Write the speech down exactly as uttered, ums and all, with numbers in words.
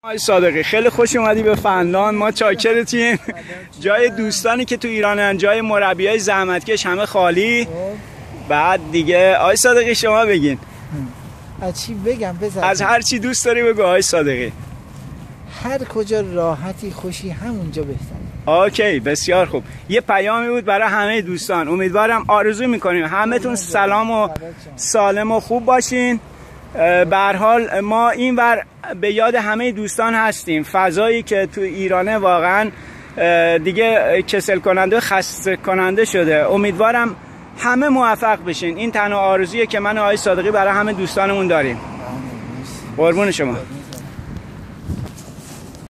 آقای صادقی خیلی خوش اومدی به فنلاند. ما چاکرتیم. جای دوستانی که تو ایرانن، جای مربیای زحمتکش همه خالی. بعد دیگه آقای صادقی شما بگین. از چی بگم؟ بذار از هر چی دوست داری بگو آقای صادقی. هر کجا راحتی خوشی همونجا بهتره. اوکی، بسیار خوب. یه پیامی بود برای همه دوستان. امیدوارم آرزو میکنیم همه‌تون سلام و سالم و خوب باشین. به هر حال ما اینور به یاد همه دوستان هستیم. فضایی که تو ایرانه واقعا دیگه کسل کننده و خسته کننده شده. امیدوارم همه موفق بشین. این تنها آرزویه که من و آقای صادقی برای همه دوستانمون داریم. قربون شما.